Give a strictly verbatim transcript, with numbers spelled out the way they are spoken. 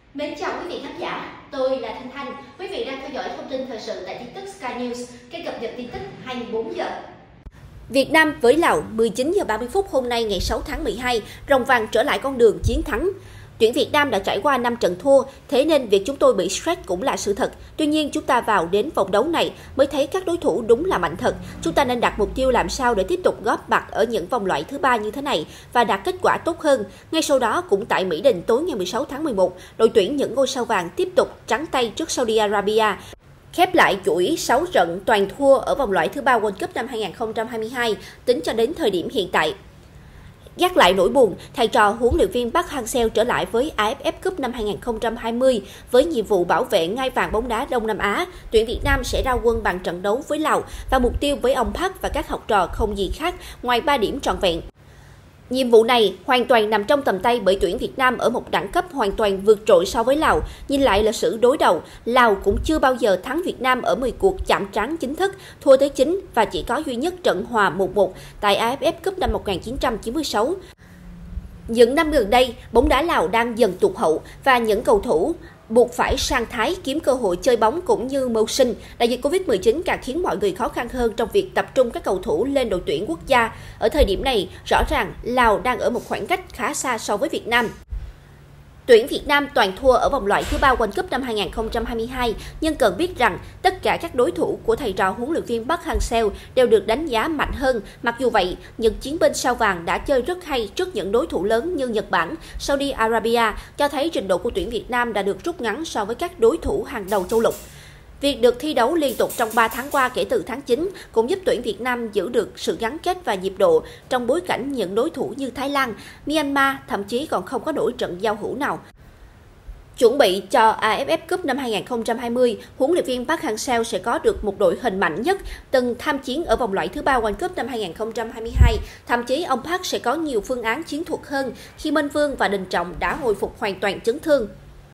Mến chào quý vị khán giả, tôi là Thanh Thanh. Quý vị đang theo dõi thông tin thời sự tại tin tức Sky News, kênh cập nhật tin tức hai mươi bốn giờ. Việt Nam với Lào, mười chín giờ ba mươi phút hôm nay ngày sáu tháng mười hai, rồng vàng trở lại con đường chiến thắng. Tuyển Việt Nam đã trải qua năm trận thua, thế nên việc chúng tôi bị stress cũng là sự thật. Tuy nhiên, chúng ta vào đến vòng đấu này mới thấy các đối thủ đúng là mạnh thật. Chúng ta nên đặt mục tiêu làm sao để tiếp tục góp mặt ở những vòng loại thứ ba như thế này và đạt kết quả tốt hơn. Ngay sau đó, cũng tại Mỹ Đình tối ngày mười sáu tháng mười một, đội tuyển những ngôi sao vàng tiếp tục trắng tay trước Saudi Arabia, khép lại chuỗi sáu trận toàn thua ở vòng loại thứ ba World Cup năm hai nghìn không trăm hai mươi hai tính cho đến thời điểm hiện tại. Gác lại nỗi buồn, thầy trò huấn luyện viên Park Hang-seo trở lại với a ép ép Cup năm hai nghìn không trăm hai mươi với nhiệm vụ bảo vệ ngai vàng bóng đá Đông Nam Á. Tuyển Việt Nam sẽ ra quân bằng trận đấu với Lào và mục tiêu với ông Park và các học trò không gì khác ngoài ba điểm trọn vẹn. Nhiệm vụ này hoàn toàn nằm trong tầm tay bởi tuyển Việt Nam ở một đẳng cấp hoàn toàn vượt trội so với Lào. Nhìn lại lịch sử đối đầu, Lào cũng chưa bao giờ thắng Việt Nam ở mười cuộc chạm trán chính thức, thua tới chín và chỉ có duy nhất trận hòa một một tại a ép ép Cup năm một nghìn chín trăm chín mươi sáu. Những năm gần đây, bóng đá Lào đang dần tụt hậu và những cầu thủ buộc phải sang Thái kiếm cơ hội chơi bóng cũng như mưu sinh. Đại dịch Covid mười chín càng khiến mọi người khó khăn hơn trong việc tập trung các cầu thủ lên đội tuyển quốc gia. Ở thời điểm này, rõ ràng Lào đang ở một khoảng cách khá xa so với Việt Nam. Tuyển Việt Nam toàn thua ở vòng loại thứ ba World Cup năm hai nghìn không trăm hai mươi hai, nhưng cần biết rằng tất cả các đối thủ của thầy trò huấn luyện viên Park Hang-seo đều được đánh giá mạnh hơn. Mặc dù vậy, những chiến binh sao vàng đã chơi rất hay trước những đối thủ lớn như Nhật Bản, Saudi Arabia, cho thấy trình độ của tuyển Việt Nam đã được rút ngắn so với các đối thủ hàng đầu châu lục. Việc được thi đấu liên tục trong ba tháng qua kể từ tháng chín cũng giúp tuyển Việt Nam giữ được sự gắn kết và nhịp độ trong bối cảnh những đối thủ như Thái Lan, Myanmar thậm chí còn không có nổi trận giao hữu nào. Chuẩn bị cho a ép ép Cup năm hai nghìn không trăm hai mươi, huấn luyện viên Park Hang-seo sẽ có được một đội hình mạnh nhất từng tham chiến ở vòng loại thứ ba World Cup năm hai nghìn không trăm hai mươi hai. Thậm chí ông Park sẽ có nhiều phương án chiến thuật hơn khi Minh Vương và Đình Trọng đã hồi phục hoàn toàn chấn thương.